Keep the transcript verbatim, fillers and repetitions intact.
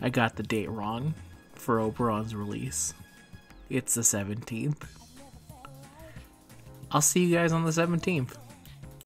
I got the date wrong for Oberon's release. It's the seventeenth. I'll see you guys on the seventeenth.